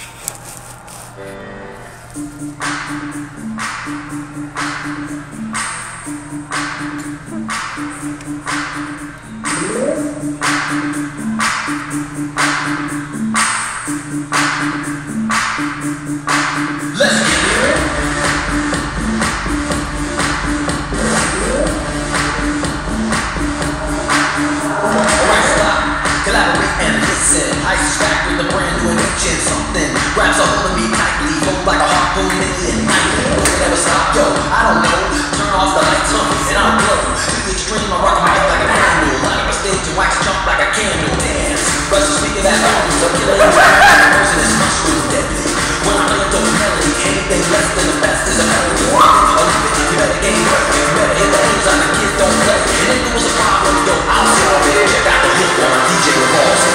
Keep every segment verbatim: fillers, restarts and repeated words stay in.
Grabs a hold of me tightly, hold like a harpoon million nightly. Will it ever stop? Yo, I don't know. Turn off the lights, huh, and I'll blow. To the extreme, I rock my mic like a candle. Light up a stage and wax jump like a candle. Dance, rush the speaker that bones. A killer person is mushroom deadly. When I play a dope melody, anything less than the best is a melody. Oh, you better gain weight, you better hit the aims on the kids don't play. And if there was a problem, yo, I'll solve it. Check out the hook on D J Revolves.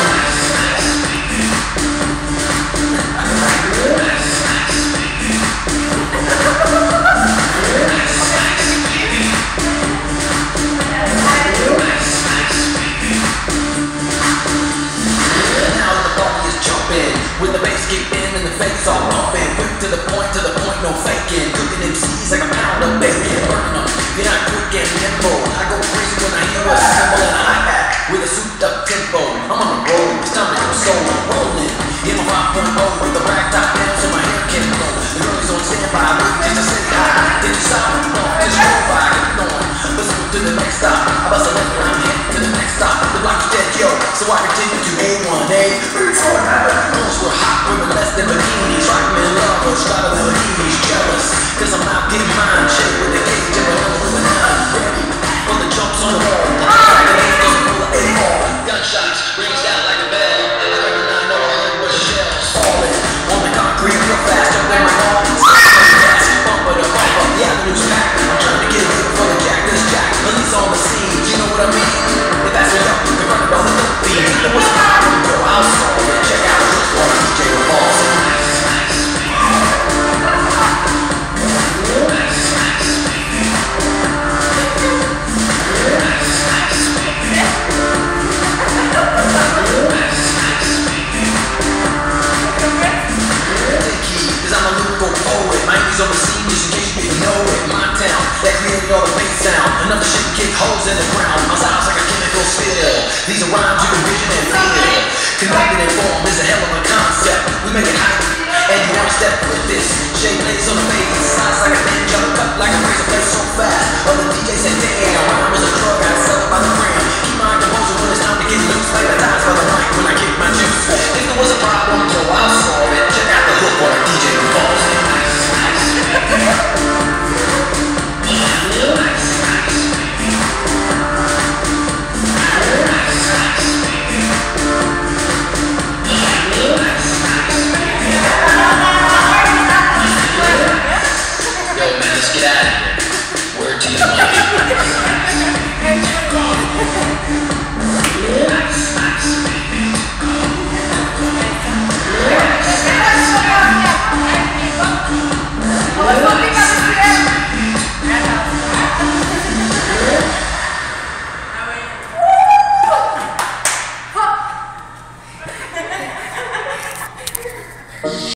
With the bass kick in and the face all pumping. Quick to the point, to the point, no faking. Cooking M Cs like a pound of bacon. Burning them, you're not quick and nimble. I go crazy when I hear a cymbal and a hi-hat with a souped up tempo. I'm on a roll, it's time to go solo. Rolling in my five point oh with the rag top down so my hair can blow. The girls on standby, waiting just to say hi. Did you stop? No, just roll by, keep going. Let's move to the next stop. I bust a left and I'm heading to the next stop. The block is dead, yo, so I continue to A one A. Girls were hot, women less than bikinis. Rockman lovers, hotter than bikinis. Jealous, cause I'm out getting mine. Shake with the cage and the with nine. Ready for the jumps on the wall. Like an eight doesn't pull an eight ball. Gunshots rings out like a bell. I recognize no one was shells falling on the concrete real fast. Up there, my arm. Bumper to bumper, the avenue's packed. I'm trying to get a hit for the jack. This jack, police on the scene. You know what I mean? If that's me up, they're running on the dope beat. There was a problem, yo, I'll solve it. Check out the hook on D J Revolves. On the scene, just in case you didn't know it. My town, that created all the bass sound. Enough shit to kick holes in the ground. My sound's like a chemical spill. These are rhymes you can vision and feel. Connected and form is a hell of a concept.